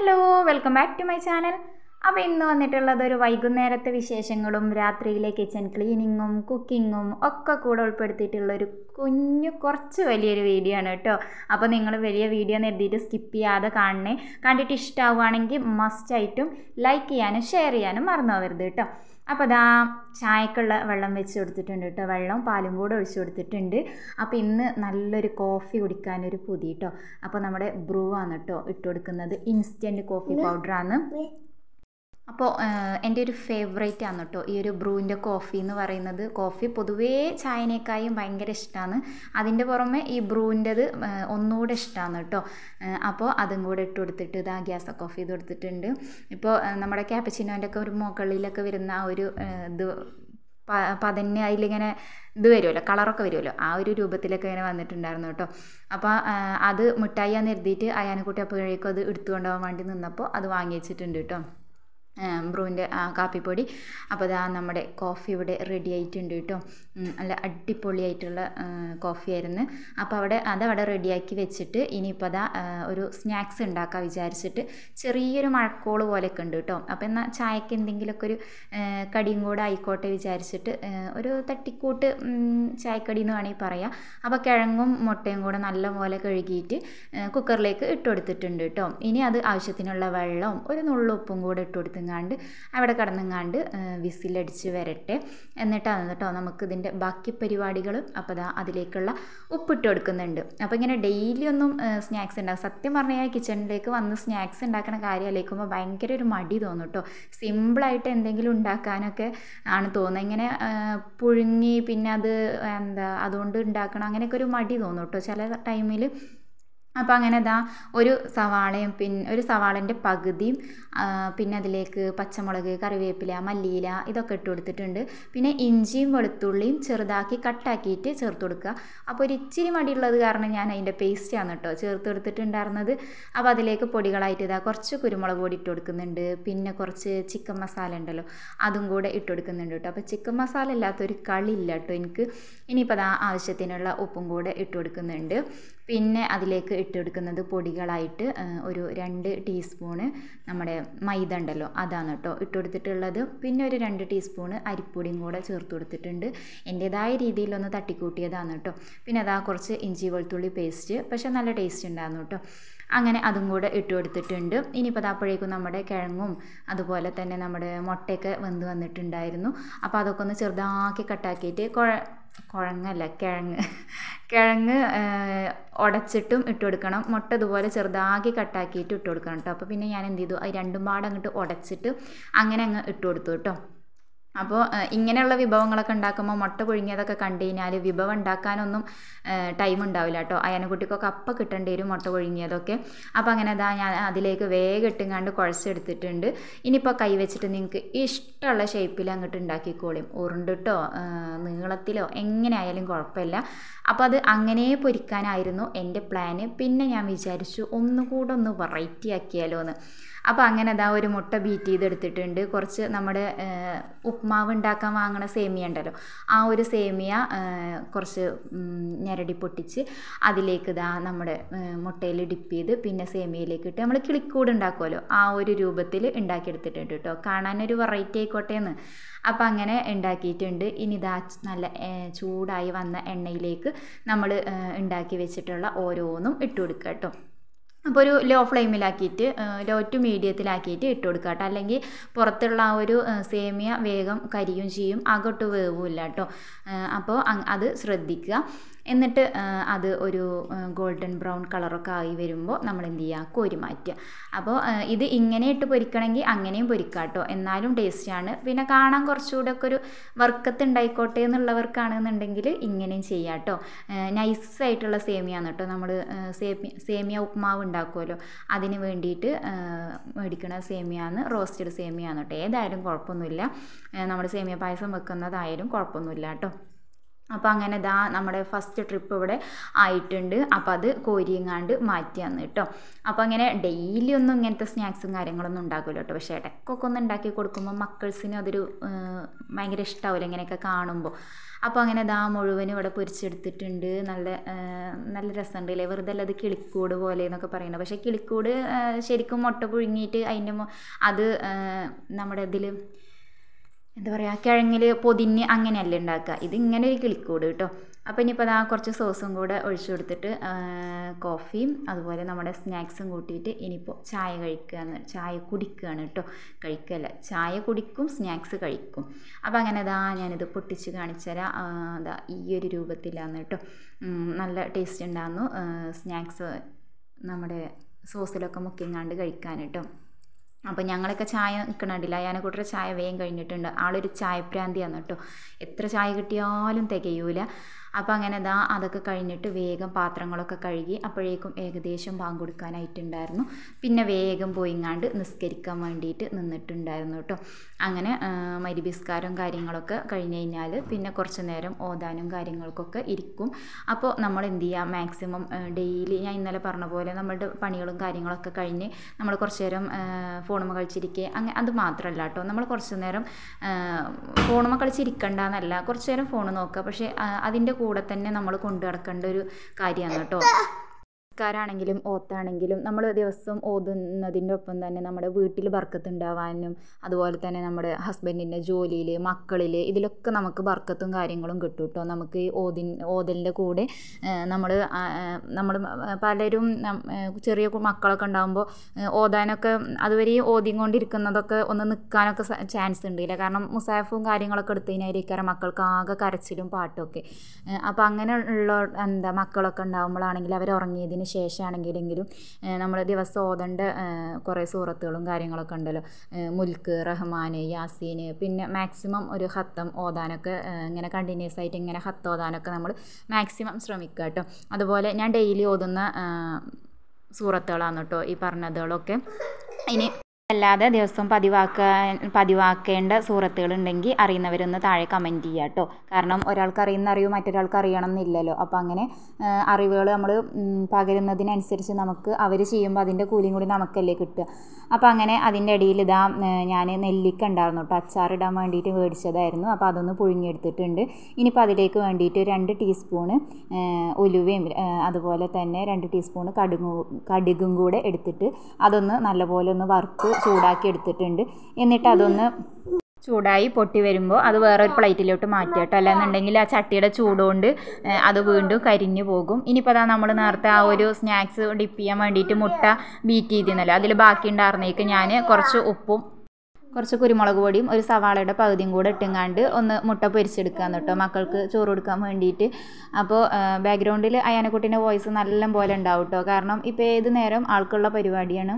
Hello welcome back to my channel. അപ്പോൾ ഇന്ന് വന്നിട്ടുള്ളത് ഒരു വൈകുന്നേരത്തെ വിശേഷങ്ങളും രാത്രിയിലെ കിച്ചൺ ക്ലീനിങ്ങും കുക്കിങ്ങും ഒക്കെ കൂടെ ഉൾപ്പെടുത്തിയിട്ടുള്ളൊരു കുറച്ച് വലിയൊരു വീഡിയോ ആണ് കേട്ടോ. അപ്പോൾ നിങ്ങൾ വലിയ വീഡിയോ എന്ന് എഴുതിയിട്ട് സ്കിപ്പ് ചെയ്യാതെ കാണണേ. കണ്ടിട്ട് ഇഷ്ടമാവുകയാണെങ്കിൽ മസ്റ്റായിട്ടും ലൈക്ക് ചെയ്യാനും ഷെയർ ചെയ്യാനും മറന്നു പോകരുത് കേട്ടോ. അപ്പോൾ അതാ ചായക്കുള്ള വെള്ളം വെച്ച് കൊടുത്തിട്ടുണ്ട് കേട്ടോ. വെള്ളം പാലും കൂടെ ഒഴിച്ചു കൊടുത്തിട്ടുണ്ട്. അപ്പോൾ ഇന്ന് നല്ലൊരു കോഫി കുടിക്കാനൊരു പൂതി കേട്ടോ. അപ്പോൾ നമ്മുടെ ബ്രൂ ആണ് കേട്ടോ ഇട്ട് കൊടുക്കുന്നത്. ഇൻസ്റ്റൻറ്റ് കോഫി പൗഡറാണ്. അപ്പോൾ എൻ്റെ ഒരു ഫേവറേറ്റ് ആണ് കേട്ടോ ഈ ഒരു ബ്രൂവിൻ്റെ കോഫി എന്ന് പറയുന്നത്. കോഫി പൊതുവേ ചായനേക്കായും ഭയങ്കര ഇഷ്ടമാണ്. അതിൻ്റെ പുറമെ ഈ ബ്രൂവിൻ്റെത് ഒന്നുകൂടെ ഇഷ്ടമാണ് കേട്ടോ. അപ്പോൾ അതും കൂടെ ഇട്ട് കൊടുത്തിട്ട് ഇതാ ഗ്യാസ് കോഫി ഇത് കൊടുത്തിട്ടുണ്ട്. ഇപ്പോൾ നമ്മുടെ ക്യാപ്പച്ചിനോൻ്റെ ഒക്കെ ഒരു മുകളിലൊക്കെ വരുന്ന ആ ഒരു ഇത് പതന്നെ അതിലിങ്ങനെ ഇത് വരുമല്ലോ, കളറൊക്കെ വരുമല്ലോ, ആ ഒരു രൂപത്തിലൊക്കെ ഇങ്ങനെ വന്നിട്ടുണ്ടായിരുന്നു കേട്ടോ. അപ്പോൾ അത് മിഠായിയാന്ന് എഴുതിയിട്ട് അയാനെക്കുട്ടി അപ്പോഴേക്കും അത് എടുത്തു കൊണ്ടുപോകാൻ വേണ്ടി നിന്നപ്പോൾ അത് വാങ്ങി വെച്ചിട്ടുണ്ട് കേട്ടോ, ബ്രൂവിൻ്റെ കാപ്പിപ്പൊടി. അപ്പോൾ അതാ നമ്മുടെ കോഫി ഇവിടെ റെഡി ആയിട്ടുണ്ട് കേട്ടോ. നല്ല അടിപൊളിയായിട്ടുള്ള കോഫി ആയിരുന്നു. അപ്പോൾ അതവിടെ റെഡിയാക്കി വെച്ചിട്ട് ഇനിയിപ്പോൾ അതാ ഒരു സ്നാക്സ് ഉണ്ടാക്കാൻ വിചാരിച്ചിട്ട് ചെറിയൊരു മഴക്കോള് പോലെയൊക്കെ ഉണ്ട് കേട്ടോ. അപ്പോൾ എന്നാൽ ചായക്ക് എന്തെങ്കിലുമൊക്കെ ഒരു കടിയും കൂടെ ആയിക്കോട്ടെ വിചാരിച്ചിട്ട് ഒരു തട്ടിക്കൂട്ട് ചായക്കടി എന്ന് വേണമെങ്കിൽ പറയാം. അപ്പോൾ കിഴങ്ങും മുട്ടയും കൂടെ നല്ലപോലെ കഴുകിയിട്ട് കുക്കറിലേക്ക് ഇട്ട് കൊടുത്തിട്ടുണ്ട് കേട്ടോ. ഇനി അത് ആവശ്യത്തിനുള്ള വെള്ളവും ഒരു നുള്ളുപ്പും കൂടെ ഇട്ട് കൊടുത്തു അവിടെ കടന്നങ്ങാണ്ട് വിസിലടിച്ച് വരട്ടെ. എന്നിട്ടാണ് കേട്ടോ നമുക്ക് ഇതിൻ്റെ ബാക്കി പരിപാടികൾ. അപ്പോൾ അതിലേക്കുള്ള ഉപ്പിട്ട് കൊടുക്കുന്നുണ്ട്. അപ്പോൾ ഇങ്ങനെ ഡെയിലി ഒന്നും സ്നാക്സ് ഉണ്ടാക്കും. സത്യം പറഞ്ഞാൽ കിച്ചണിലേക്ക് വന്ന് സ്നാക്സ് ഉണ്ടാക്കുന്ന കാര്യം ആലോചിക്കുമ്പോൾ ഭയങ്കര ഒരു മടി തോന്നും കേട്ടോ. സിമ്പിളായിട്ട് എന്തെങ്കിലും ഉണ്ടാക്കാനൊക്കെ ആണ് തോന്നുന്നത്. ഇങ്ങനെ പുഴുങ്ങി പിന്നെ അത് അതുകൊണ്ട് ഉണ്ടാക്കണം അങ്ങനെയൊക്കെ ഒരു മടി തോന്നും കേട്ടോ ചില ടൈമിൽ. അപ്പോൾ അങ്ങനെ ഒരു സവാളയും ഒരു സവാളൻ്റെ പകുതിയും പിന്നെ അതിലേക്ക് പച്ചമുളക്, കറിവേപ്പില, മല്ലിയില ഇതൊക്കെ ഇട്ട് കൊടുത്തിട്ടുണ്ട്. പിന്നെ ഇഞ്ചിയും വെളുത്തുള്ളിയും ചെറുതാക്കി കട്ടാക്കിയിട്ട് ചേർത്ത് കൊടുക്കുക. അപ്പോൾ ഒരു ഇച്ചിരി മടിയുള്ളത് കാരണം ഞാൻ അതിൻ്റെ പേസ്റ്റാണ് കേട്ടോ ചേർത്ത് കൊടുത്തിട്ടുണ്ടായിരുന്നത്. അപ്പോൾ അതിലേക്ക് പൊടികളായിട്ട് കുറച്ച് കുരുമുളക് പൊടി ഇട്ട് കൊടുക്കുന്നുണ്ട്. പിന്നെ കുറച്ച് ചിക്കൻ മസാല ഉണ്ടല്ലോ അതും കൂടെ ഇട്ട് കൊടുക്കുന്നുണ്ട് കേട്ടോ. അപ്പോൾ ചിക്കൻ മസാല ഇല്ലാത്തൊരു കളിയില്ല കേട്ടോ എനിക്ക്. ഇനിയിപ്പോൾ ആവശ്യത്തിനുള്ള ഉപ്പും കൂടെ ഇട്ട് കൊടുക്കുന്നുണ്ട്. പിന്നെ അതിലേക്ക് ഇട്ട് കൊടുക്കുന്നത് പൊടികളായിട്ട് ഒരു 2 ടീസ്പൂണ് നമ്മുടെ മൈദ ഉണ്ടല്ലോ അതാണ് കേട്ടോ ഇട്ട് കൊടുത്തിട്ടുള്ളത്. പിന്നെ ഒരു 2 ടീസ്പൂണ് അരിപ്പൊടിയും കൂടെ ചേർത്ത് കൊടുത്തിട്ടുണ്ട്. എൻ്റേതായ രീതിയിലൊന്ന് തട്ടിക്കൂട്ടിയതാണ് കേട്ടോ. പിന്നെ കുറച്ച് ഇഞ്ചി വെളുത്തുള്ളി പേസ്റ്റ്, പക്ഷേ നല്ല ടേസ്റ്റ് ഉണ്ടായിരുന്നു കേട്ടോ. അങ്ങനെ അതും കൂടെ ഇട്ട് കൊടുത്തിട്ടുണ്ട്. ഇനിയിപ്പോൾ അപ്പോഴേക്കും നമ്മുടെ കിഴങ്ങും അതുപോലെ തന്നെ നമ്മുടെ മുട്ടയൊക്കെ വെന്ത് വന്നിട്ടുണ്ടായിരുന്നു. അപ്പോൾ അതൊക്കെ ഒന്ന് ചെറുതാക്കി കട്ടാക്കിയിട്ട് കിഴങ്ങ് ഉടച്ചിട്ടും ഇട്ട് കൊടുക്കണം. മുട്ട ഇതുപോലെ ചെറുതാക്കി കട്ടാക്കിയിട്ട് ഇട്ട് കൊടുക്കണം കേട്ടോ. അപ്പോൾ പിന്നെ ഞാൻ എന്ത് ചെയ്തു, അത് രണ്ടും പാടെ അങ്ങോട്ട് ഉടച്ചിട്ട് അങ്ങനെ അങ്ങ് ഇട്ട് കൊടുത്തു കേട്ടോ. അപ്പോൾ ഇങ്ങനെയുള്ള വിഭവങ്ങളൊക്കെ ഉണ്ടാക്കുമ്പോൾ മുട്ട പുഴുങ്ങിയതൊക്കെ കണ്ടു കഴിഞ്ഞാൽ വിഭവം ഉണ്ടാക്കാനൊന്നും ടൈം ഉണ്ടാവില്ല കേട്ടോ. അയനക്കുട്ടിക്കൊക്കെ അപ്പം കിട്ടേണ്ടി വരും മുട്ട പുഴുങ്ങിയതൊക്കെ. അപ്പോൾ അങ്ങനെ ഞാൻ അതിലേക്ക് വേഗം ഇട്ടുങ്ങാണ്ട് കുഴച്ചെടുത്തിട്ടുണ്ട്. ഇനിയിപ്പോൾ കൈ വെച്ചിട്ട് നിങ്ങൾക്ക് ഇഷ്ടമുള്ള ഷേപ്പിൽ അങ്ങോട്ട് ഉണ്ടാക്കിക്കോളും. ഉരുണ്ടിട്ടോ നീളത്തിലോ എങ്ങനെ ആയാലും കുഴപ്പമില്ല. അപ്പോൾ അത് അങ്ങനെ പൊരിക്കാനായിരുന്നു എൻ്റെ പ്ലാന്. പിന്നെ ഞാൻ വിചാരിച്ചു ഒന്നുകൂടെ ഒന്ന് വെറൈറ്റി ആക്കിയാലോ എന്ന്. അപ്പോൾ അങ്ങനെ ഒരു മുട്ട ബീറ്റ് ചെയ്തെടുത്തിട്ടുണ്ട്. കുറച്ച് നമ്മുടെ ഉപ്മാവ് ഉണ്ടാക്കാൻ വാങ്ങണ സേമിയ ഉണ്ടല്ലോ ആ ഒരു സേമിയ കുറച്ച് ഞെരടി പൊട്ടിച്ച് അതിലേക്ക് നമ്മുടെ മുട്ടയിൽ ഡിപ്പ് ചെയ്ത് പിന്നെ സേമിയയിലേക്ക് ഇട്ട് നമ്മൾ കിളിക്കൂട് ഉണ്ടാക്കുമല്ലോ ആ ഒരു രൂപത്തിൽ ഉണ്ടാക്കിയെടുത്തിട്ടുണ്ട് കേട്ടോ. കാണാനൊരു വെറൈറ്റി ആയിക്കോട്ടെ എന്ന്. അപ്പോൾ അങ്ങനെ ഉണ്ടാക്കിയിട്ടുണ്ട്. ഇനി നല്ല ചൂടായി വന്ന എണ്ണയിലേക്ക് നമ്മൾ ഉണ്ടാക്കി വെച്ചിട്ടുള്ള ഓരോന്നും ഇട്ട് കൊടുക്കുക കേട്ടോ. അപ്പോൾ ഒരു ലോ ഫ്ലെയിമിലാക്കിയിട്ട് ലോ ടു മീഡിയത്തിലാക്കിയിട്ട് ഇട്ട് കൊടുക്കുക കേട്ടോ. അല്ലെങ്കിൽ പുറത്തുള്ള ആ ഒരു സേമിയ വേഗം കരിയും ചെയ്യും, അകോട്ട് വേവില്ല കേട്ടോ. അപ്പോൾ അത് ശ്രദ്ധിക്കുക. എന്നിട്ട് അത് ഒരു ഗോൾഡൻ ബ്രൗൺ കളറൊക്കെ ആയി വരുമ്പോൾ നമ്മൾ എന്ത് ചെയ്യുക, കോരി മാറ്റുക. അപ്പോൾ ഇത് ഇങ്ങനെ ഇട്ട് പൊരിക്കണമെങ്കിൽ അങ്ങനെയും പൊരിക്കുക കേട്ടോ, എന്നാലും ടേസ്റ്റാണ്. പിന്നെ കാണാൻ കുറച്ചുകൂടെ ഒക്കെ ഒരു വർക്കത്ത് ഉണ്ടായിക്കോട്ടെ എന്നുള്ളവർക്കാണെന്നുണ്ടെങ്കിൽ ഇങ്ങനെയും ചെയ്യാം കേട്ടോ. നൈസായിട്ടുള്ള സേമിയാണ് കേട്ടോ. നമ്മൾ സേമിയ ഉപ്മാവ് ഉണ്ടാക്കുമല്ലോ അതിന് വേണ്ടിയിട്ട് മേടിക്കണ സേമിയാണ്, റോസ്റ്റഡ് സേമിയാണ് കേട്ടോ. ഏതായാലും കുഴപ്പമൊന്നുമില്ല, നമ്മൾ സേമിയ പായസം വെക്കുന്നതായാലും കുഴപ്പമൊന്നുമില്ല കേട്ടോ. അപ്പോൾ അങ്ങനെ ഇതാ നമ്മുടെ ഫസ്റ്റ് ട്രിപ്പ് ഇവിടെ ആയിട്ടുണ്ട്. അപ്പോൾ അത് കോരിയങ്ങാണ്ട് മാറ്റിയാന്ന് കേട്ടോ. അപ്പോൾ അങ്ങനെ ഡെയിലി ഒന്നും ഇങ്ങനത്തെ സ്നാക്സും കാര്യങ്ങളൊന്നും ഉണ്ടാക്കില്ല കേട്ടോ. പക്ഷേ ഇടയ്ക്കൊക്കെ ഒന്ന് ഉണ്ടാക്കി കൊടുക്കുമ്പോൾ മക്കൾസിന് അതൊരു ഭയങ്കര ഇഷ്ടമാവില്ല ഇങ്ങനെയൊക്കെ കാണുമ്പോൾ. അപ്പോൾ അങ്ങനെ ഇതാ മുഴുവനും ഇവിടെ പൊരിച്ചെടുത്തിട്ടുണ്ട്. നല്ല രസമുണ്ട് അല്ലേ, വെറുതെ അല്ല അത് കിളിക്കൂട് പോലെ എന്നൊക്കെ പറയുന്നത്. പക്ഷേ കിളിക്കൂട് ശരിക്കും മുട്ട പുഴുങ്ങിയിട്ട് അതിൻ്റെ അത് നമ്മുടെ ഇതിൽ എന്താ പറയുക, കിഴങ്ങിൽ പൊതിഞ്ഞ് അങ്ങനെയല്ല ഉണ്ടാക്കുക. ഇത് ഇങ്ങനെ ഒരു കിളിക്കൂട് കേട്ടോ. അപ്പോൾ ഇനിയിപ്പോൾ അതാ കുറച്ച് സോസും കൂടെ ഒഴിച്ചു കൊടുത്തിട്ട് കോഫിയും അതുപോലെ നമ്മുടെ സ്നാക്സും കൂട്ടിയിട്ട് ഇനിയിപ്പോൾ ചായ കുടിക്കുകയാണ് കേട്ടോ. കഴിക്കല്ല, ചായ കുടിക്കും, സ്നാക്സ് കഴിക്കും. അപ്പോൾ അങ്ങനെ അതാ ഞാനിത് പൊട്ടിച്ച് കാണിച്ചു തരാം. അതാ ഈ ഒരു രൂപത്തിലാണ് കേട്ടോ. നല്ല ടേസ്റ്റ് ഉണ്ടായിരുന്നു സ്നാക്സ് നമ്മുടെ സോസിലൊക്കെ മുക്കിങ്ങാണ്ട് കഴിക്കാൻ കേട്ടോ. അപ്പോൾ ഞങ്ങളൊക്കെ ചായ നിൽക്കണില്ല, അയാനെക്കൂട്ടരെ ചായ വേഗം കഴിഞ്ഞിട്ടുണ്ട്. ആളൊരു ചായപ്രാന്തിയാണ് കേട്ടോ. എത്ര ചായ കിട്ടിയാലും തികയൂല. അപ്പോൾ അങ്ങനെ ഇതാ അതൊക്കെ കഴിഞ്ഞിട്ട് വേഗം പാത്രങ്ങളൊക്കെ കഴുകി. അപ്പോഴേക്കും ഏകദേശം ബാങ്ക് കൊടുക്കാനായിട്ടുണ്ടായിരുന്നു. പിന്നെ വേഗം പോയിങ്ങാണ്ട് നിസ്കരിക്കാൻ വേണ്ടിയിട്ട് നിന്നിട്ടുണ്ടായിരുന്നു കേട്ടോ. അങ്ങനെ മഗ്‌രിബിസ്കാരം കാര്യങ്ങളൊക്കെ കഴിഞ്ഞ് കഴിഞ്ഞാൽ പിന്നെ കുറച്ച് നേരം ഓതാനും കാര്യങ്ങൾക്കൊക്കെ ഇരിക്കും. അപ്പോൾ നമ്മൾ എന്ത് ചെയ്യുക, മാക്സിമം ഡെയിലി ഞാൻ ഇന്നലെ പറഞ്ഞ പോലെ നമ്മളുടെ പണികളും കാര്യങ്ങളൊക്കെ കഴിഞ്ഞ് നമ്മൾ കുറച്ച് നേരം ഫോണുമ്മ കളിച്ചിരിക്കുക, അങ്ങനെ അത് മാത്രമല്ല കേട്ടോ. നമ്മൾ കുറച്ച് നേരം ഫോണുമ്മ കളിച്ചിരിക്കണ്ടെന്നല്ല, കുറച്ച് നേരം ഫോൺ നോക്കുക. പക്ഷേ അതിൻ്റെ കൂടെ തന്നെ നമ്മൾ കൊണ്ടു നടക്കേണ്ട ഒരു കാര്യമാണ് കേട്ടോ. ാണെങ്കിലും ഓത്താണെങ്കിലും നമ്മൾ ദിവസം ഓതുന്നതിൻ്റെ ഒപ്പം തന്നെ നമ്മുടെ വീട്ടിൽ ബർക്കത്ത് ഉണ്ടാവാനും അതുപോലെ തന്നെ നമ്മുടെ ഹസ്ബൻഡിൻ്റെ ജോലിയിൽ, മക്കളിൽ, ഇതിലൊക്കെ നമുക്ക് ബർക്കത്തും കാര്യങ്ങളും കിട്ടും കേട്ടോ. നമുക്ക് ഈ ഓതലിൻ്റെ കൂടെ നമ്മൾ പലരും ചെറിയ മക്കളൊക്കെ ഉണ്ടാകുമ്പോൾ ഓതാനൊക്കെ അതുവരെ ഓതിക്കൊണ്ടിരിക്കുന്നതൊക്കെ ഒന്ന് നിൽക്കാനൊക്കെ ചാൻസ് ഉണ്ടില്ല. കാരണം മുസാഫും കാര്യങ്ങളൊക്കെ എടുത്തതിനായിരിക്കും മക്കൾക്ക് ആകെ കരച്ചിലും പാട്ടൊക്കെ. അപ്പോൾ അങ്ങനെയുള്ള മക്കളൊക്കെ ഉണ്ടാകുമ്പോഴാണെങ്കിൽ അവർ ഉറങ്ങിയതിന് ശേഷമാണെങ്കിലും നമ്മൾ ദിവസം ഓതേണ്ട കുറേ സൂറത്തുകളും കാര്യങ്ങളൊക്കെ ഉണ്ടല്ലോ, മുൽക്ക്, റഹ്മാൻ, യാസീൻ, പിന്നെ മാക്സിമം ഒരു ഹത്തം ഓതാനൊക്കെ ഇങ്ങനെ കണ്ടിന്യൂസ് ആയിട്ട് ഇങ്ങനെ ഹത്ത് ഓതാനൊക്കെ നമ്മൾ മാക്സിമം ശ്രമിക്കുക കേട്ടോ. അതുപോലെ ഞാൻ ഡെയിലി ഓതുന്ന സൂറത്തുകളാണ് കേട്ടോ ഈ പറഞ്ഞതുകളൊക്കെ. ഇനി അല്ലാതെ ദിവസം പതിവാക്കേണ്ട സൂറത്തുകളുണ്ടെങ്കിൽ അറിയുന്നവരൊന്ന് താഴെ കമൻറ്റ് ചെയ്യുക കേട്ടോ. കാരണം ഒരാൾക്ക് അറിയുന്ന അറിവ് മറ്റൊരാൾക്ക് അറിയണം എന്നില്ലല്ലോ. അപ്പോൾ അങ്ങനെ അറിവുകൾ നമ്മൾ പകരുന്നതിനനുസരിച്ച് നമുക്ക് അവർ ചെയ്യുമ്പോൾ അതിൻ്റെ കൂലിയും കൂടി നമുക്കല്ലേ കിട്ടുക. അപ്പോൾ അങ്ങനെ അതിൻ്റെ ഇടയിൽ ഇതാ ഞാൻ നെല്ലിക്ക ഉണ്ടായിരുന്നു കേട്ടോ, അച്ചാറിടാൻ വേണ്ടിയിട്ട് മേടിച്ചതായിരുന്നു. അപ്പോൾ അതൊന്ന് പുഴുങ്ങിയെടുത്തിട്ടുണ്ട്. ഇനിയിപ്പോൾ അതിലേക്ക് വേണ്ടിയിട്ട് 2 ടീസ്പൂണ് ഉലുവയും അതുപോലെ തന്നെ 2 ടീസ്പൂണ് കടുകും കൂടെ എടുത്തിട്ട് അതൊന്ന് നല്ലപോലെ ഒന്ന് വറുത്ത് ചൂടാക്കി എടുത്തിട്ടുണ്ട്. എന്നിട്ട് അതൊന്ന് ചൂടായി പൊട്ടി വരുമ്പോൾ അത് വേറൊരു പ്ലേറ്റിലോട്ട് മാറ്റുക കേട്ടോ. അല്ലാന്നുണ്ടെങ്കിൽ ആ ചട്ടിയുടെ ചൂടുകൊണ്ട് അത് വീണ്ടും കരിഞ്ഞു പോകും. ഇനിയിപ്പോൾ അതാ നമ്മൾ നേരത്തെ ആ ഒരു സ്നാക്സ് ഡിപ്പ് ചെയ്യാൻ വേണ്ടിയിട്ട് മുട്ട ബീറ്റ് ചെയ്തിരുന്നല്ലോ, അതിൽ ബാക്കി ഉണ്ടായിരുന്നേക്ക് ഞാൻ കുറച്ച് ഉപ്പും കുറച്ച് കുരുമുളക് പൊടിയും ഒരു സവാളയുടെ പകുതിയും കൂടെ ഇട്ടുങ്ങാണ്ട് ഒന്ന് മുട്ട പൊരിച്ചെടുക്കാന്ന് കേട്ടോ, മക്കൾക്ക് ചോറ് കൊടുക്കാൻ വേണ്ടിയിട്ട്. അപ്പോൾ ബാക്ക്ഗ്രൗണ്ടിൽ അയാനക്കുട്ടീൻ്റെ വോയിസ് നല്ല പോലെ ഉണ്ടാവും കേട്ടോ. കാരണം ഇപ്പോൾ ഏത് നേരം ആൾക്കുള്ള പരിപാടിയാണ്.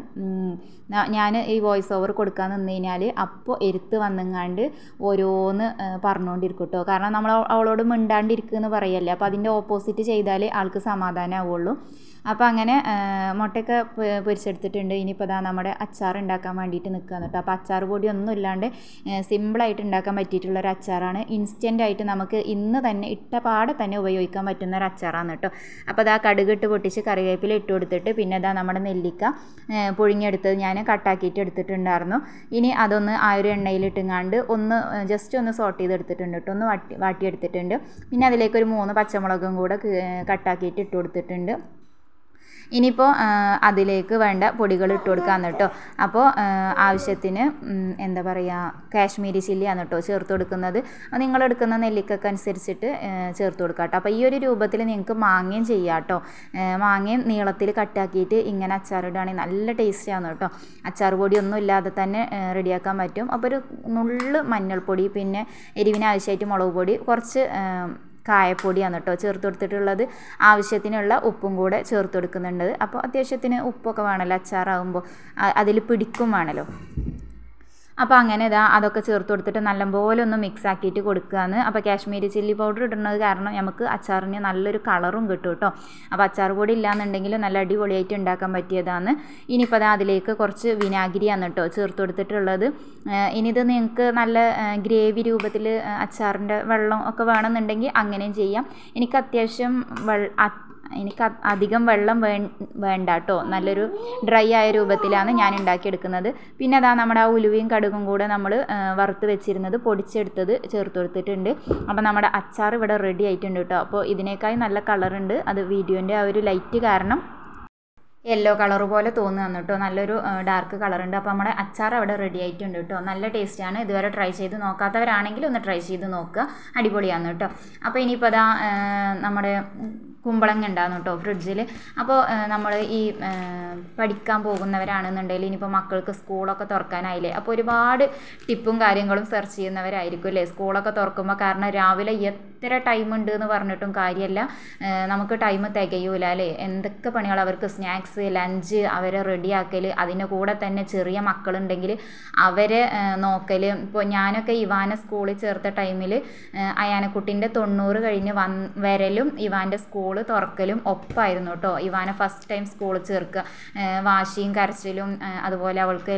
ഞാൻ ഈ വോയിസ് ഓവർ കൊടുക്കാൻ നിന്ന് കഴിഞ്ഞാൽ അപ്പോൾ എരുത്ത് വന്നെങ്ങാണ്ട് ഓരോന്ന് പറഞ്ഞുകൊണ്ടിരിക്കും കേട്ടോ. കാരണം നമ്മൾ അവളോട് മിണ്ടാണ്ടിരിക്കുമെന്ന് പറയല്ലേ, അപ്പോൾ അതിൻ്റെ ഓപ്പോസിറ്റ് ചെയ്താൽ ആൾക്ക് സമാധാനമാവുള്ളൂ. അപ്പോൾ അങ്ങനെ മുട്ടയൊക്കെ പൊരിച്ചെടുത്തിട്ടുണ്ട്. ഇനിയിപ്പോൾ അതാ നമ്മുടെ അച്ചാർ ഉണ്ടാക്കാൻ വേണ്ടിയിട്ട് നിൽക്കുകയാണ് കേട്ടോ. അപ്പോൾ അച്ചാർ പൊടി ഒന്നും ഇല്ലാണ്ട് സിമ്പിളായിട്ട് ഉണ്ടാക്കാൻ പറ്റിയിട്ടുള്ളൊരു അച്ചാറാണ്. ഇൻസ്റ്റൻ്റായിട്ട് നമുക്ക് ഇന്ന് തന്നെ ഇട്ട പാടെ തന്നെ ഉപയോഗിക്കാൻ പറ്റുന്ന ഒരു അച്ചാറാണ് കേട്ടോ. അപ്പോൾ അതാ കടുകിട്ട് പൊട്ടിച്ച് കറിവേപ്പില ഇട്ട് കൊടുത്തിട്ട് പിന്നെ അതാ നമ്മുടെ നെല്ലിക്ക പുഴുങ്ങിയെടുത്തത് ഞാൻ കട്ടാക്കിയിട്ട് എടുത്തിട്ടുണ്ടായിരുന്നു. ഇനി അതൊന്ന് ആ ഒരു എണ്ണയിലിട്ടുങ്ങാണ്ട് ഒന്ന് ജസ്റ്റ് ഒന്ന് സോട്ട് ചെയ്തെടുത്തിട്ടുണ്ട് കേട്ടോ, ഒന്ന് വാട്ടിയെടുത്തിട്ടുണ്ട്. പിന്നെ അതിലേക്ക് ഒരു 3 പച്ചമുളകും കൂടെ കട്ടാക്കിയിട്ട് ഇട്ട് കൊടുത്തിട്ടുണ്ട്. ഇനിയിപ്പോൾ അതിലേക്ക് വേണ്ട പൊടികൾ ഇട്ട് കൊടുക്കാമെന്ന് കേട്ടോ. അപ്പോൾ ആവശ്യത്തിന് എന്താ പറയുക, കാശ്മീരി ചില്ലിയാണ് കേട്ടോ ചേർത്ത് കൊടുക്കുന്നത്. നിങ്ങളെടുക്കുന്ന നെല്ലിക്കൊക്കെ അനുസരിച്ചിട്ട് ചേർത്ത് കൊടുക്കാം കേട്ടോ. അപ്പോൾ ഈ ഒരു രൂപത്തിൽ നിങ്ങൾക്ക് മാങ്ങയും ചെയ്യാം കേട്ടോ. മാങ്ങയും നീളത്തിൽ കട്ടാക്കിയിട്ട് ഇങ്ങനെ അച്ചാറിടുകയാണെങ്കിൽ നല്ല ടേസ്റ്റാണ് കേട്ടോ. അച്ചാർ പൊടി ഒന്നും ഇല്ലാതെ തന്നെ റെഡിയാക്കാൻ പറ്റും. അപ്പോൾ ഒരു നുള്ള് മഞ്ഞൾപ്പൊടി, പിന്നെ എരിവിന് ആവശ്യമായിട്ട് മുളക് പൊടി, കുറച്ച് കായപ്പൊടിയാണ് കേട്ടോ ചേർത്ത് കൊടുത്തിട്ടുള്ളത്. ആവശ്യത്തിനുള്ള ഉപ്പും കൂടെ ചേർത്ത് കൊടുക്കുന്നുണ്ട്. അപ്പോൾ അത്യാവശ്യത്തിന് ഉപ്പൊക്കെ വേണമല്ലോ, അച്ചാറാകുമ്പോൾ അതിൽ പിടിക്കും വേണമല്ലോ. അപ്പോൾ അങ്ങനെ ഇതാ അതൊക്കെ ചേർത്ത് കൊടുത്തിട്ട് നല്ലപോലെ ഒന്ന് മിക്സ് ആക്കിയിട്ട് കൊടുക്കുകയാണ്. അപ്പോൾ കാശ്മീരി ചില്ലി പൗഡർ ഇടുന്നത് കാരണം നമുക്ക് അച്ചാറിന് നല്ലൊരു കളറും കിട്ടും കേട്ടോ. അപ്പോൾ അച്ചാർ പൊടി ഇല്ലാന്നുണ്ടെങ്കിൽ നല്ല അടിപൊളിയായിട്ട് ഉണ്ടാക്കാൻ പറ്റിയതാണ്. ഇനിയിപ്പോൾ അത് അതിലേക്ക് കുറച്ച് വിനാഗിരിയാണ് കേട്ടോ ചേർത്ത് കൊടുത്തിട്ടുള്ളത്. ഇനി ഇത് നിങ്ങൾക്ക് നല്ല ഗ്രേവി രൂപത്തിൽ അച്ചാറിൻ്റെ വെള്ളം ഒക്കെ വേണമെന്നുണ്ടെങ്കിൽ അങ്ങനെയും ചെയ്യാം. എനിക്ക് അധികം വെള്ളം വേണ്ട കേട്ടോ, നല്ലൊരു ഡ്രൈ ആയ രൂപത്തിലാണ് ഞാൻ ഉണ്ടാക്കിയെടുക്കുന്നത്. പിന്നെ അതാ നമ്മുടെ ആ ഉലുവയും കടുകും കൂടെ നമ്മൾ വറുത്ത് വെച്ചിരുന്നത് പൊടിച്ചെടുത്തത് ചേർത്ത് കൊടുത്തിട്ടുണ്ട്. അപ്പോൾ നമ്മുടെ അച്ചാർ ഇവിടെ റെഡി ആയിട്ടുണ്ട് കേട്ടോ. അപ്പോൾ ഇതിനേക്കായി നല്ല കളറുണ്ട്, അത് വീഡിയോൻ്റെ ആ ഒരു ലൈറ്റ് കാരണം യെല്ലോ കളർ പോലെ തോന്നുകയാണ് കേട്ടോ. നല്ലൊരു ഡാർക്ക് കളറുണ്ട്. അപ്പോൾ നമ്മുടെ അച്ചാർ അവിടെ റെഡി ആയിട്ടുണ്ട് കേട്ടോ. നല്ല ടേസ്റ്റാണ്. ഇതുവരെ ട്രൈ ചെയ്ത് നോക്കാത്തവരാണെങ്കിൽ ഒന്ന് ട്രൈ ചെയ്ത് നോക്കുക, അടിപൊളിയാണ് കേട്ടോ. അപ്പോൾ ഇനിയിപ്പോൾ അതാ നമ്മുടെ കുമ്പളങ്ങ ഉണ്ടാകുന്നു കേട്ടോ ഫ്രിഡ്ജിൽ. അപ്പോൾ നമ്മൾ ഈ പഠിക്കാൻ പോകുന്നവരാണെന്നുണ്ടെങ്കിൽ ഇനിയിപ്പോൾ മക്കൾക്ക് സ്കൂളൊക്കെ തുറക്കാനായില്ലേ, അപ്പോൾ ഒരുപാട് ടിപ്പും കാര്യങ്ങളും സെർച്ച് ചെയ്യുന്നവരായിരിക്കും അല്ലേ സ്കൂളൊക്കെ തുറക്കുമ്പോൾ. കാരണം രാവിലെ എത്ര ടൈം ഉണ്ട് എന്ന് പറഞ്ഞിട്ടും കാര്യമല്ല, നമുക്ക് ടൈം തികയൂല അല്ലേ. എന്തൊക്കെ പണികൾ അവർക്ക്, സ്നാക്സ്, ലഞ്ച്, അവരെ റെഡിയാക്കൽ, അതിൻ്റെ കൂടെ തന്നെ ചെറിയ മക്കളുണ്ടെങ്കിൽ അവരെ നോക്കൽ. ഇപ്പോൾ ഞാനൊക്കെ ഇവാനെ സ്കൂളിൽ ചേർത്ത ടൈമിൽ അയാനക്കുട്ടിൻ്റെ 90 കഴിഞ്ഞ് വരലും ഇവാൻ്റെ സ്കൂൾ തുറക്കലും ഒപ്പമായിരുന്നു കേട്ടോ. ഇവാനെ ഫസ്റ്റ് ടൈം സ്കൂളിൽ ചേർക്കുക, വാശിയും കരച്ചിലും അതുപോലെ അവൾക്ക്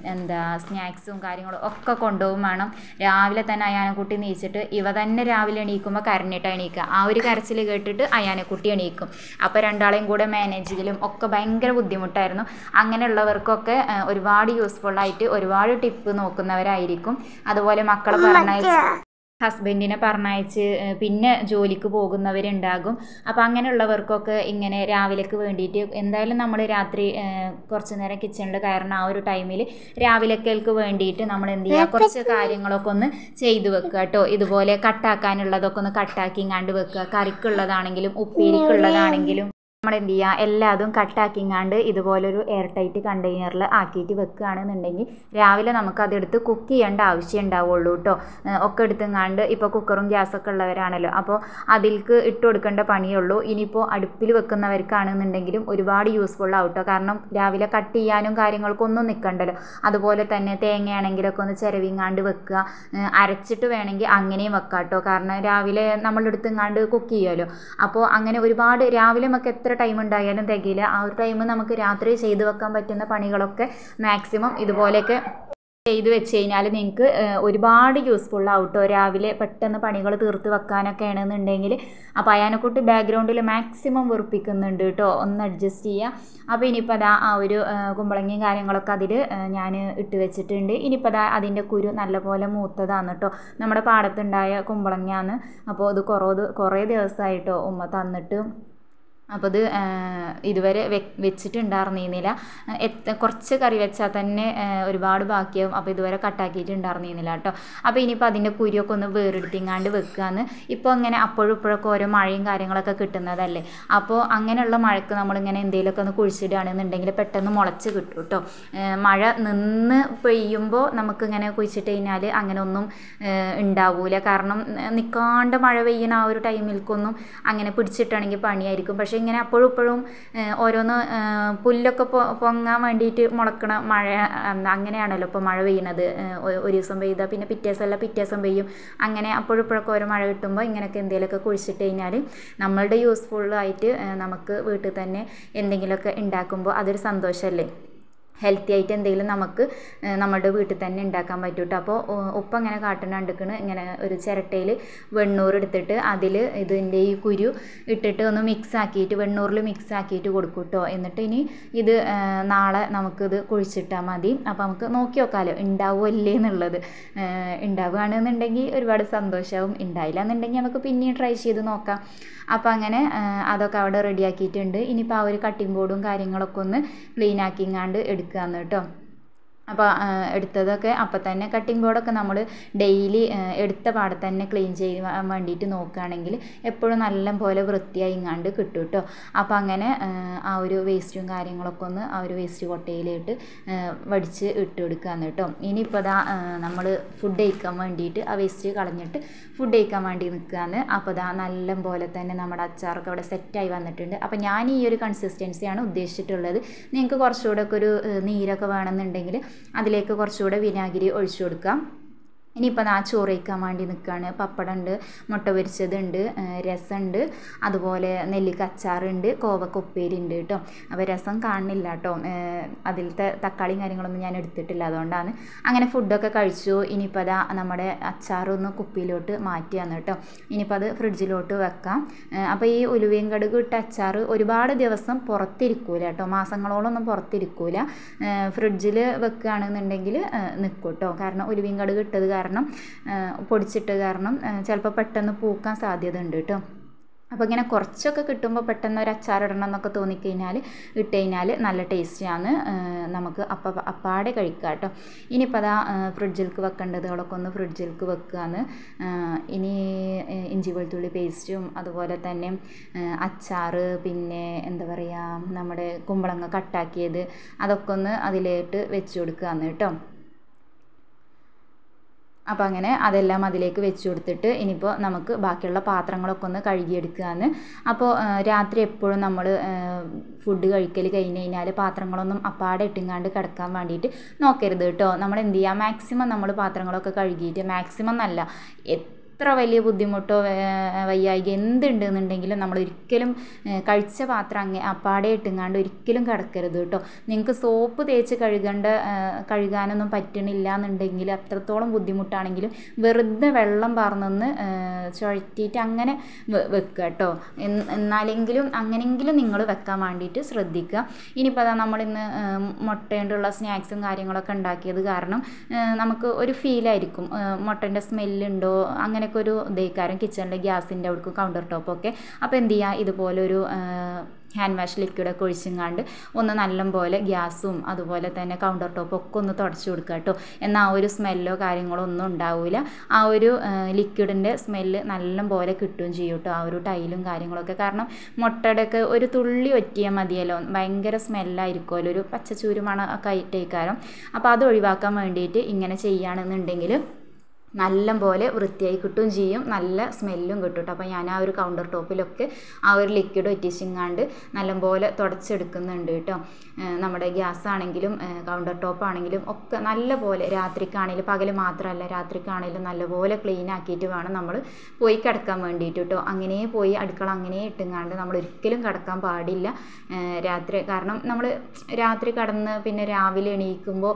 സ്നാക്സും കാര്യങ്ങളും ഒക്കെ കൊണ്ടുപോകും വേണം. രാവിലെ തന്നെ അയാനക്കുട്ടി എണീച്ചിട്ട് ഇവ തന്നെ രാവിലെ എണീക്കുമ്പോൾ കരഞ്ഞിട്ടാണ് എണീക്കുക. ആ ഒരു കരച്ചിൽ കേട്ടിട്ട് അയാനക്കുട്ടി എണീക്കും. അപ്പോൾ രണ്ടാളെയും കൂടെ മാനേജ് ചെയ്യലും ഒക്കെ ഭയങ്കര ബുദ്ധിമുട്ടായിരുന്നു. അങ്ങനെയുള്ളവർക്കൊക്കെ ഒരുപാട് യൂസ്ഫുള്ളായിട്ട് ഒരുപാട് ടിപ്പ് നോക്കുന്നവരായിരിക്കും. അതുപോലെ മക്കളെ പറഞ്ഞയച്ച് ഹസ്ബൻഡിനെ പറഞ്ഞയച്ച് പിന്നെ ജോലിക്ക് പോകുന്നവരുണ്ടാകും. അപ്പോൾ അങ്ങനെയുള്ളവർക്കൊക്കെ ഇങ്ങനെ രാവിലേക്ക് വേണ്ടിയിട്ട് എന്തായാലും നമ്മൾ രാത്രി കുറച്ച് നേരം കിച്ചണിൽ കയറുന്ന ആ ഒരു ടൈമിൽ രാവിലേക്കൾക്ക് വേണ്ടിയിട്ട് നമ്മൾ എന്ത് ചെയ്യുക, കുറച്ച് കാര്യങ്ങളൊക്കെ ഒന്ന് ചെയ്ത് വെക്കുക കേട്ടോ. ഇതുപോലെ കട്ടാക്കാനുള്ളതൊക്കെ ഒന്ന് കട്ടാക്കിങ്ങാണ്ട് വെക്കുക. കറിക്കുള്ളതാണെങ്കിലും ഉപ്പേരിക്കുള്ളതാണെങ്കിലും നമ്മൾ എന്ത് ചെയ്യുക, എല്ലാതും കട്ടാക്കിങ്ങാണ്ട് ഇതുപോലൊരു എയർ ടൈറ്റ് കണ്ടെയ്നറിൽ ആക്കിയിട്ട് വെക്കുകയാണെന്നുണ്ടെങ്കിൽ രാവിലെ നമുക്കതെടുത്ത് കുക്ക് ചെയ്യേണ്ട ആവശ്യം ഉണ്ടാവുള്ളൂ കേട്ടോ. ഒക്കെ എടുത്തുങ്ങാണ്ട് ഇപ്പോൾ കുക്കറും ഗ്യാസൊക്കെ ഉള്ളവരാണല്ലോ, അപ്പോൾ അതിലേക്ക് ഇട്ട് കൊടുക്കേണ്ട പണിയുള്ളൂ. ഇനിയിപ്പോൾ അടുപ്പിൽ വെക്കുന്നവർക്കാണെന്നുണ്ടെങ്കിലും ഒരുപാട് യൂസ്ഫുൾ ആവും കേട്ടോ. കാരണം രാവിലെ കട്ട് ചെയ്യാനും കാര്യങ്ങൾക്കൊന്നും നിൽക്കണ്ടല്ലോ. അതുപോലെ തന്നെ തേങ്ങയാണെങ്കിലൊക്കെ ഒന്ന് ചിരവിങ്ങാണ്ട് വെക്കുക. അരച്ചിട്ട് വേണമെങ്കിൽ അങ്ങനെയും വെക്കാം കേട്ടോ. കാരണം രാവിലെ നമ്മളെടുത്തുങ്ങാണ്ട് കുക്ക് ചെയ്യുമല്ലോ. അപ്പോൾ അങ്ങനെ ഒരുപാട് രാവിലെ നമുക്ക് എത്ര ടൈം ഉണ്ടായാലും തികയില്ല. ആ ഒരു ടൈം നമുക്ക് രാത്രി ചെയ്തു വെക്കാൻ പറ്റുന്ന പണികളൊക്കെ മാക്സിമം ഇതുപോലെയൊക്കെ ചെയ്ത് വെച്ച് കഴിഞ്ഞാൽ നിങ്ങൾക്ക് ഒരുപാട് യൂസ്ഫുൾ ആവും കേട്ടോ. രാവിലെ പെട്ടെന്ന് പണികൾ തീർത്ത് വെക്കാനൊക്കെ ആണെന്നുണ്ടെങ്കിൽ. അപ്പോൾ അയാനെക്കുട്ടി ബാക്ക്ഗ്രൗണ്ടിൽ മാക്സിമം വെറുപ്പിക്കുന്നുണ്ട് കേട്ടോ, ഒന്ന് അഡ്ജസ്റ്റ് ചെയ്യുക. അപ്പോൾ ഇനിയിപ്പോൾ അതാ ആ ഒരു കുമ്പളങ്ങയും കാര്യങ്ങളൊക്കെ അതിൽ ഞാൻ ഇട്ട് വെച്ചിട്ടുണ്ട്. ഇനിയിപ്പോൾ അതാ അതിൻ്റെ കുരു നല്ലപോലെ മൂത്തതാണ് കേട്ടോ. നമ്മുടെ പാടത്തുണ്ടായ കുമ്പളങ്ങയാണ്. അപ്പോൾ അത് കുറേ ദിവസമായിട്ടോ ഉമ്മ തന്നിട്ട്. അപ്പോൾ ഇത് ഇതുവരെ വെച്ചിട്ടുണ്ടായിരുന്നില്ല. കുറച്ച് കറി വെച്ചാൽ തന്നെ ഒരുപാട് ബാക്കിയാവും. അപ്പോൾ ഇതുവരെ കട്ടാക്കിയിട്ടുണ്ടായിരുന്നില്ല കേട്ടോ. അപ്പോൾ ഇനിയിപ്പോൾ അതിൻ്റെ കുരിയൊക്കെ ഒന്ന് വേറെടുത്തിങ്ങാണ്ട് വെക്കുകയെന്ന്. ഇപ്പോൾ ഇങ്ങനെ അപ്പോഴും ഇപ്പോഴൊക്കെ ഓരോ മഴയും കാര്യങ്ങളൊക്കെ കിട്ടുന്നതല്ലേ. അപ്പോൾ അങ്ങനെയുള്ള മഴക്ക് നമ്മളിങ്ങനെ എന്തെങ്കിലുമൊക്കെ ഒന്ന് കുഴിച്ചിടുകയാണെന്നുണ്ടെങ്കിൽ പെട്ടെന്ന് മുളച്ച് കിട്ടും കേട്ടോ. മഴ നിന്ന് പെയ്യുമ്പോൾ നമുക്കിങ്ങനെ കുഴിച്ചിട്ട് കഴിഞ്ഞാൽ അങ്ങനെ ഒന്നും ഉണ്ടാവില്ല. കാരണം നിൽക്കാണ്ട് മഴ പെയ്യുന്ന ആ ഒരു ടൈമിൽക്കൊന്നും അങ്ങനെ പിടിച്ചിട്ടാണെങ്കിൽ പണിയായിരിക്കും. പക്ഷേ ഇങ്ങനെ അപ്പോഴും ഇപ്പോഴും ഓരോന്ന് പുല്ലൊക്കെ പൊങ്ങാൻ വേണ്ടിയിട്ട് മുളക്കണ മഴ അങ്ങനെയാണല്ലോ ഇപ്പോൾ മഴ പെയ്യുന്നത്. ഒരു ദിവസം പെയ്താൽ പിന്നെ പിറ്റേ ദിവസം പെയ്യും. അങ്ങനെ അപ്പോഴും ഇപ്പോഴൊക്കെ ഓരോ മഴ കിട്ടുമ്പോൾ ഇങ്ങനെയൊക്കെ എന്തെങ്കിലുമൊക്കെ കുഴിച്ചിട്ട് കഴിഞ്ഞാൽ നമ്മളുടെ യൂസ്ഫുള്ളായിട്ട് നമുക്ക് വീട്ടിൽ തന്നെ എന്തെങ്കിലുമൊക്കെ ഉണ്ടാക്കുമ്പോൾ അതൊരു സന്തോഷമല്ലേ. ഹെൽത്തി ആയിട്ട് എന്തെങ്കിലും നമുക്ക് നമ്മുടെ വീട്ടിൽ തന്നെ ഉണ്ടാക്കാൻ പറ്റും കേട്ടോ. അപ്പോൾ ഉപ്പ ഇങ്ങനെ കാട്ടുന്നുണ്ടെക്കണ്, ഇങ്ങനെ ഒരു ചിരട്ടയിൽ വെണ്ണൂറ് എടുത്തിട്ട് അതിൽ ഇതിൻ്റെ ഈ കുരു ഇട്ടിട്ട് ഒന്ന് മിക്സ് ആക്കിയിട്ട് വെണ്ണൂറിൽ മിക്സ് ആക്കിയിട്ട് കൊടുക്കും കേട്ടോ. എന്നിട്ട് ഇനി ഇത് നാളെ നമുക്കിത് കുഴിച്ചിട്ടാൽ മതി. അപ്പോൾ നമുക്ക് നോക്കി നോക്കാമല്ലോ ഉണ്ടാവുമല്ലേ എന്നുള്ളത്. ഉണ്ടാവുകയാണെന്നുണ്ടെങ്കിൽ ഒരുപാട് സന്തോഷമാവും. ഉണ്ടായില്ല എന്നുണ്ടെങ്കിൽ നമുക്ക് പിന്നെയും ട്രൈ ചെയ്ത് നോക്കാം. അപ്പോൾ അങ്ങനെ അതൊക്കെ അവിടെ റെഡിയാക്കിയിട്ടുണ്ട്. ഇനിയിപ്പോൾ ആ ഒരു കട്ടിംഗ് ബോർഡും കാര്യങ്ങളൊക്കെ ഒന്ന് ക്ലീൻ ആക്കിങ്ങാണ്ട് എടുക്കുകയെന്ന് കേട്ടോ. അപ്പോൾ എടുത്തതൊക്കെ അപ്പം തന്നെ കട്ടിംഗ് ബോർഡൊക്കെ നമ്മൾ ഡെയിലി എടുത്ത പാടെ തന്നെ ക്ലീൻ ചെയ്യാൻ വേണ്ടിയിട്ട് നോക്കുകയാണെങ്കിൽ എപ്പോഴും നല്ല പോലെ വൃത്തിയായി ഇങ്ങാണ്ട് കിട്ടും കേട്ടോ. അപ്പോൾ അങ്ങനെ ആ ഒരു വേസ്റ്റും കാര്യങ്ങളൊക്കെ ഒന്ന് ആ ഒരു വേസ്റ്റ് കൊട്ടയിലിട്ട് വടിച്ച് ഇട്ട് കൊടുക്കുകയെന്ന് കേട്ടോ. ഇനിയിപ്പോൾ അതാ നമ്മൾ ഫുഡ് കഴിക്കാൻ വേണ്ടിയിട്ട് ആ വേസ്റ്റ് കളഞ്ഞിട്ട് ഫുഡ് കഴിക്കാൻ വേണ്ടി നിൽക്കുകയെന്ന്. അപ്പോൾ അതാ നല്ല പോലെ തന്നെ നമ്മുടെ അച്ചാറൊക്കെ അവിടെ സെറ്റായി വന്നിട്ടുണ്ട്. അപ്പോൾ ഞാൻ ഈ ഒരു കൺസിസ്റ്റൻസിയാണ് ഉദ്ദേശിച്ചിട്ടുള്ളത്. നിങ്ങൾക്ക് കുറച്ചുകൂടെ ഒക്കെ ഒരു നീരൊക്കെ വേണമെന്നുണ്ടെങ്കിൽ അതിലേക്ക് കുറച്ചുകൂടെ വിനാഗിരി ഒഴിച്ചു കൊടുക്കാം. ഇനിയിപ്പോൾ ആ ചോറ് വയ്ക്കാൻ വേണ്ടി നിൽക്കുകയാണ്. പപ്പടം ഉണ്ട്, മുട്ട പൊരിച്ചതുണ്ട്, രസമുണ്ട്, അതുപോലെ നെല്ലിക്ക അച്ചാറുണ്ട്, കോവക്ക ഉപ്പേരി ഉണ്ട് കേട്ടോ. അപ്പോൾ രസം കാണുന്നില്ല കേട്ടോ, അതിലത്തെ തക്കാളിയും കാര്യങ്ങളൊന്നും ഞാൻ എടുത്തിട്ടില്ല, അതുകൊണ്ടാണ്. അങ്ങനെ ഫുഡൊക്കെ കഴിച്ചു. ഇനിയിപ്പോൾ അതാ നമ്മുടെ അച്ചാറൊന്ന് കുപ്പിയിലോട്ട് മാറ്റിയാണ് കേട്ടോ. ഇനിയിപ്പോൾ അത് ഫ്രിഡ്ജിലോട്ട് വെക്കാം. അപ്പോൾ ഈ ഉലുവയും കടുക് ഇട്ട അച്ചാർ ഒരുപാട് ദിവസം പുറത്തിരിക്കൂല കേട്ടോ, മാസങ്ങളോളൊന്നും പുറത്തിരിക്കൂല. ഫ്രിഡ്ജിൽ വെക്കുകയാണെന്നുണ്ടെങ്കിൽ നിൽക്കും കേട്ടോ. കാരണം ഉലുവയും കടുക് ഇട്ടത് കാരണം, പൊടിച്ചിട്ട് കാരണം ചിലപ്പോൾ പെട്ടെന്ന് പൂക്കാൻ സാധ്യത ഉണ്ട് കേട്ടോ. അപ്പോൾ ഇങ്ങനെ കുറച്ചൊക്കെ കിട്ടുമ്പോൾ പെട്ടെന്ന് ഒരു അച്ചാറിടണം എന്നൊക്കെ തോന്നിക്കഴിഞ്ഞാൽ ഇട്ട് കഴിഞ്ഞാൽ നല്ല ടേസ്റ്റിയാണ്, നമുക്ക് അപ്പാടെ കഴിക്കാം കേട്ടോ. ഇനിയിപ്പോൾ അതാ ഫ്രിഡ്ജിലേക്ക് വെക്കേണ്ടതുകളൊക്കെ ഒന്ന് ഫ്രിഡ്ജിലേക്ക് വെക്കുകയാണ്. ഇനി ഇഞ്ചി വെളുത്തുള്ളി പേസ്റ്റും അതുപോലെ തന്നെ അച്ചാർ, പിന്നെ എന്താ പറയുക, നമ്മുടെ കുമ്പളങ്ങ കട്ടാക്കിയത്, അതൊക്കെ ഒന്ന് അതിലേട്ട് വെച്ച് കൊടുക്കുകയാണ് കേട്ടോ. അപ്പോൾ അങ്ങനെ അതെല്ലാം അതിലേക്ക് വെച്ച് കൊടുത്തിട്ട് ഇനിയിപ്പോൾ നമുക്ക് ബാക്കിയുള്ള പാത്രങ്ങളൊക്കെ ഒന്ന് കഴുകിയെടുക്കുകയാണ്. അപ്പോൾ രാത്രി എപ്പോഴും നമ്മൾ ഫുഡ് കഴിക്കൽ കഴിഞ്ഞ് കഴിഞ്ഞാൽ പാത്രങ്ങളൊന്നും അപ്പാടെ ഇട്ടിങ്ങാണ്ട് കിടക്കാൻ വേണ്ടിയിട്ട് നോക്കരുത് കേട്ടോ. നമ്മൾ എന്ത് ചെയ്യുക, മാക്സിമം നമ്മൾ പാത്രങ്ങളൊക്കെ കഴുകിയിട്ട്, മാക്സിമം എന്നല്ല, എത്ര വലിയ ബുദ്ധിമുട്ടോ വയ്യായിക എന്തുണ്ടെന്നുണ്ടെങ്കിലും നമ്മൾ ഒരിക്കലും കഴിച്ച പാത്രം അപ്പാടെ ഇട്ടുങ്ങാണ്ട് ഒരിക്കലും കിടക്കരുത് കേട്ടോ. നിങ്ങൾക്ക് സോപ്പ് തേച്ച് കഴുകാനൊന്നും പറ്റണില്ല എന്നുണ്ടെങ്കിൽ, അത്രത്തോളം ബുദ്ധിമുട്ടാണെങ്കിലും വെറുതെ വെള്ളം പാർന്നൊന്ന് ചുഴറ്റിയിട്ട് അങ്ങനെ വെക്കുക കേട്ടോ. എന്നാലെങ്കിലും അങ്ങനെയെങ്കിലും നിങ്ങൾ വെക്കാൻ വേണ്ടിയിട്ട് ശ്രദ്ധിക്കുക. ഇനിയിപ്പോൾ അതാ നമ്മളിന്ന് മുട്ടേണ്ടുള്ള സ്നാക്സും കാര്യങ്ങളൊക്കെ ഉണ്ടാക്കിയത് കാരണം നമുക്ക് ഒരു ഫീലായിരിക്കും, മുട്ടൻ്റെ സ്മെല്ലുണ്ടോ അങ്ങനെ ഒരു ഇതേക്കാരം കിച്ചണിലെ ഗ്യാസിൻ്റെ അവിടേക്ക് കൗണ്ടർ ടോപ്പൊക്കെ. അപ്പോൾ എന്ത് ചെയ്യുക, ഇതുപോലൊരു ഹാൻഡ് വാഷ് ലിക്വിഡൊക്കെ ഒഴിച്ചങ്ങാണ്ട് ഒന്ന് നല്ലപോലെ ഗ്യാസും അതുപോലെ തന്നെ കൗണ്ടർ ടോപ്പും ഒക്കെ ഒന്ന് തുടച്ച് കൊടുക്കുക കേട്ടോ. എന്നാൽ ആ ഒരു സ്മെല്ലോ കാര്യങ്ങളോ ഒന്നും ഉണ്ടാവില്ല. ആ ഒരു ലിക്വിഡിൻ്റെ സ്മെല്ല് നല്ലപോലെ കിട്ടുകയും ചെയ്യും കേട്ടോ, ആ ഒരു ടൈലും കാര്യങ്ങളൊക്കെ. കാരണം മുട്ടയുടെയൊക്കെ ഒരു തുള്ളി ഒറ്റിയാൽ മതിയല്ലോ, ഭയങ്കര സ്മെല്ലായിരിക്കുമല്ലോ, ഒരു പച്ചച്ചൂരുമാണ് ഒക്കെ ആയിട്ടേക്കാരം. അപ്പോൾ അത് ഒഴിവാക്കാൻ വേണ്ടിയിട്ട് ഇങ്ങനെ ചെയ്യുകയാണെന്നുണ്ടെങ്കിൽ നല്ലപോലെ വൃത്തിയായി കിട്ടുകയും ചെയ്യും, നല്ല സ്മെല്ലും കിട്ടും കേട്ടോ. അപ്പോൾ ഞാൻ ആ ഒരു കൗണ്ടർ ടോപ്പിലൊക്കെ ആ ഒരു ലിക്വിഡ് ഒറ്റിച്ചിങ്ങാണ്ട് നല്ലപോലെ തുടച്ചെടുക്കുന്നുണ്ട് കേട്ടോ. നമ്മുടെ ഗ്യാസ് ആണെങ്കിലും കൗണ്ടർ ടോപ്പ് ആണെങ്കിലും ഒക്കെ നല്ലപോലെ, രാത്രിക്കാണെങ്കിലും പകൽ മാത്രമല്ല രാത്രിക്കാണെങ്കിലും നല്ലപോലെ ക്ലീൻ ആക്കിയിട്ട് വേണം നമ്മൾ പോയി കിടക്കാൻ വേണ്ടിയിട്ട് കേട്ടോ. അങ്ങനെ പോയി അടുക്കള അങ്ങനെ ഇട്ടുങ്ങാണ്ട് നമ്മൾ ഒരിക്കലും കിടക്കാൻ പാടില്ല രാത്രി. കാരണം നമ്മൾ രാത്രി കിടന്ന് പിന്നെ രാവിലെ എണീക്കുമ്പോൾ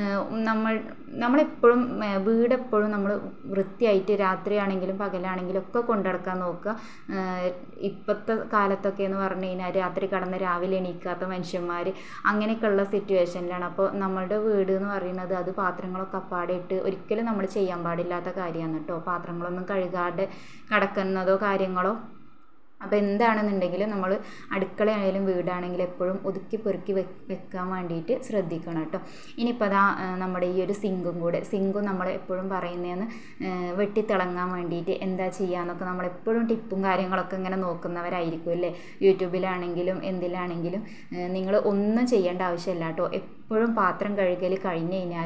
നമ്മളെപ്പോഴും വീടെപ്പോഴും നമ്മൾ വൃത്തിയായിട്ട് രാത്രിയാണെങ്കിലും പകലാണെങ്കിലും ഒക്കെ കൊണ്ടുനടക്കാൻ നോക്കുക. ഇപ്പോഴത്തെ കാലത്തൊക്കെ എന്ന് പറഞ്ഞു കഴിഞ്ഞാൽ രാത്രി കിടന്ന് രാവിലെ എണീക്കാത്ത മനുഷ്യന്മാർ അങ്ങനെയൊക്കെയുള്ള സിറ്റുവേഷനിലാണ്. അപ്പോൾ നമ്മളുടെ വീട് എന്ന് പറയുന്നത് അത് പാത്രങ്ങളൊക്കെ അപ്പാടെ ഇട്ട് ഒരിക്കലും നമ്മൾ ചെയ്യാൻ പാടില്ലാത്ത കാര്യമാണ് കേട്ടോ. പാത്രങ്ങളൊന്നും കഴുകാതെ കിടക്കുന്നതോ കാര്യങ്ങളോ. അപ്പോൾ എന്താണെന്നുണ്ടെങ്കിലും നമ്മൾ അടുക്കളയായാലും വീടാണെങ്കിലും എപ്പോഴും ഒതുക്കി പെറുക്കി വെക്കാൻ വേണ്ടിയിട്ട് ശ്രദ്ധിക്കണം കേട്ടോ. ഇനിയിപ്പോൾ അതാ നമ്മുടെ ഈ ഒരു സിങ്കും നമ്മൾ എപ്പോഴും പറയുന്നതെന്ന് വെട്ടിത്തിളങ്ങാൻ വേണ്ടിയിട്ട് എന്താ ചെയ്യാന്നൊക്കെ നമ്മളെപ്പോഴും ടിപ്പും കാര്യങ്ങളൊക്കെ ഇങ്ങനെ നോക്കുന്നവരായിരിക്കും അല്ലേ. യൂട്യൂബിലാണെങ്കിലും എന്തിലാണെങ്കിലും നിങ്ങൾ ഒന്നും ചെയ്യേണ്ട ആവശ്യമില്ല കേട്ടോ. എപ്പോഴും പാത്രം കഴുകൽ കഴിഞ്ഞ് കഴിഞ്ഞാൽ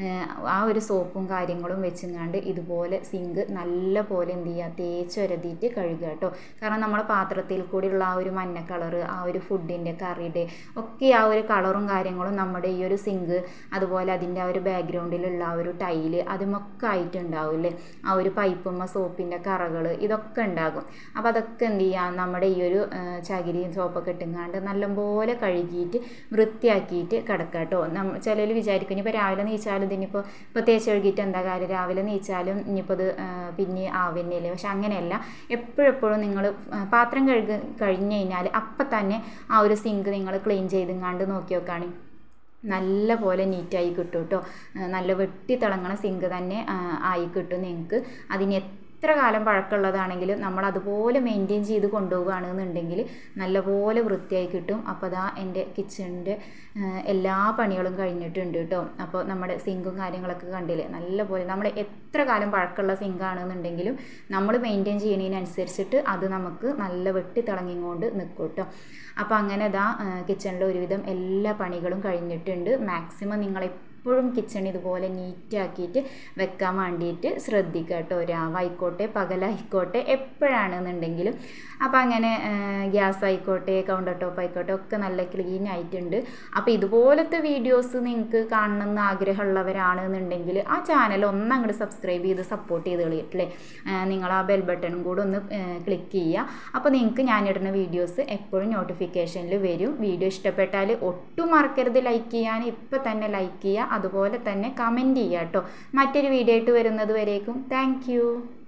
ആ ഒരു സോപ്പും കാര്യങ്ങളും വെച്ചങ്ങാണ്ട് ഇതുപോലെ സിങ്ക് നല്ല പോലെ എന്ത് ചെയ്യുക, തേച്ചൊരതിയിട്ട് കഴുകുക കേട്ടോ. കാരണം നമ്മുടെ പാത്രത്തിൽ കൂടിയുള്ള ആ ഒരു മഞ്ഞ കളറ്, ആ ഒരു ഫുഡിൻ്റെ കറിയുടെ ഒക്കെ ആ ഒരു കളറും കാര്യങ്ങളും നമ്മുടെ ഈ ഒരു സിങ്ക് അതുപോലെ അതിൻ്റെ ആ ഒരു ബാക്ക്ഗ്രൗണ്ടിലുള്ള ആ ഒരു ടൈല് അതുമൊക്കെ ആയിട്ടുണ്ടാവില്ലേ, ആ ഒരു പൈപ്പുമ്മ സോപ്പിൻ്റെ കറകൾ ഇതൊക്കെ ഉണ്ടാകും. അപ്പോൾ അതൊക്കെ എന്ത് ചെയ്യുക, നമ്മുടെ ഈ ഒരു ചകിരിയും സോപ്പൊക്കെ ഇട്ടുങ്ങാണ്ട് നല്ലപോലെ കഴുകിയിട്ട് വൃത്തിയാക്കിയിട്ട് കിടക്കുക കേട്ടോ. ചിലർ വിചാരിക്കും ഇനിയിപ്പോൾ രാവിലെ നീച്ചാലും ഇതിനിപ്പോൾ തേച്ച് കഴുകിയിട്ട് എന്താ കാര്യം, രാവിലെ നീച്ചാലും ഇനിയിപ്പോൾ ഇത് പിന്നെ ആവുന്നില്ലേ. പക്ഷെ അങ്ങനെയല്ല, എപ്പോഴെപ്പോഴും നിങ്ങൾ പാത്രം കഴിഞ്ഞ് കഴിഞ്ഞാൽ അപ്പം തന്നെ ആ ഒരു സിങ്ക് നിങ്ങൾ ക്ലീൻ ചെയ്തെങ്ങാണ്ട് നോക്കി നോക്കുകയാണ് നല്ല പോലെ നീറ്റായി കിട്ടും കേട്ടോ. നല്ല വെട്ടി തിളങ്ങണ സിങ്ക് തന്നെ ആയി കിട്ടും നിങ്ങൾക്ക്. അതിന് എത്ര കാലം പഴക്കമുള്ളതാണെങ്കിലും നമ്മൾ അതുപോലെ മെയിൻറ്റെയിൻ ചെയ്ത് കൊണ്ടുപോവുകയാണെന്നുണ്ടെങ്കിൽ നല്ലപോലെ വൃത്തിയായി കിട്ടും. അപ്പോൾ അതാ എൻ്റെ കിച്ചണിൻ്റെ എല്ലാ പണികളും കഴിഞ്ഞിട്ടുണ്ട് കേട്ടോ. അപ്പോൾ നമ്മുടെ സിങ്കും കാര്യങ്ങളൊക്കെ കണ്ടില്ലേ, നല്ലപോലെ നമ്മൾ എത്ര കാലം പഴക്കമുള്ള സിങ്കാണെന്നുണ്ടെങ്കിലും നമ്മൾ മെയിൻറ്റെയിൻ ചെയ്യുന്നതിനനുസരിച്ചിട്ട് അത് നമുക്ക് നല്ല വെട്ടി തിളങ്ങിക്കൊണ്ട് നിൽക്കും കേട്ടോ. അപ്പോൾ അങ്ങനെ ഇതാ കിച്ചണിലെ ഒരുവിധം എല്ലാ പണികളും കഴിഞ്ഞിട്ടുണ്ട്. മാക്സിമം നിങ്ങൾ എപ്പോഴും കിച്ചൺ ഇതുപോലെ നീറ്റാക്കിയിട്ട് വെക്കാൻ വേണ്ടിയിട്ട് ശ്രദ്ധിക്കുക കേട്ടോ. രാവായിക്കോട്ടെ പകലായിക്കോട്ടെ എപ്പോഴാണെന്നുണ്ടെങ്കിലും. അപ്പോൾ അങ്ങനെ ഗ്യാസ് ആയിക്കോട്ടെ കൗണ്ടർ ടോപ്പ് ആയിക്കോട്ടെ ഒക്കെ നല്ല ക്ലീൻ ആയിട്ടുണ്ട്. അപ്പോൾ ഇതുപോലത്തെ വീഡിയോസ് നിങ്ങൾക്ക് കാണണമെന്ന് ആഗ്രഹമുള്ളവരാണെന്നുണ്ടെങ്കിൽ ആ ചാനൽ ഒന്നങ്ങോട്ട് സബ്സ്ക്രൈബ് ചെയ്ത് സപ്പോർട്ട് ചെയ്ത് കളിയല്ലേ. നിങ്ങൾ ആ ബെൽ ബട്ടണും കൂടെ ഒന്ന് ക്ലിക്ക് ചെയ്യുക. അപ്പോൾ നിങ്ങൾക്ക് ഞാനിടുന്ന വീഡിയോസ് എപ്പോഴും നോട്ടിഫിക്കേഷനിൽ വരും. വീഡിയോ ഇഷ്ടപ്പെട്ടാൽ ഒട്ടും മറക്കരുത് ലൈക്ക് ചെയ്യാൻ. ഇപ്പോൾ തന്നെ ലൈക്ക് ചെയ്യുക, അതുപോലെ തന്നെ കമൻറ്റ് ചെയ്യുക കേട്ടോ. മറ്റൊരു വീഡിയോ ആയിട്ട് വരുന്നത് വരേക്കും താങ്ക് യു.